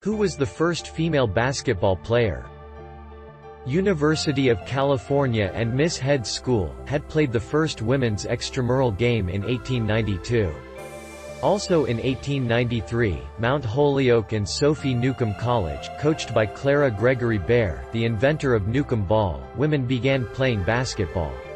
Who was the first female basketball player? University of California and Miss Head's School had played the first women's extramural game in 1892. Also in 1893, Mount Holyoke and Sophie Newcomb College, coached by Clara Gregory Baer, the inventor of Newcomb ball, women began playing basketball.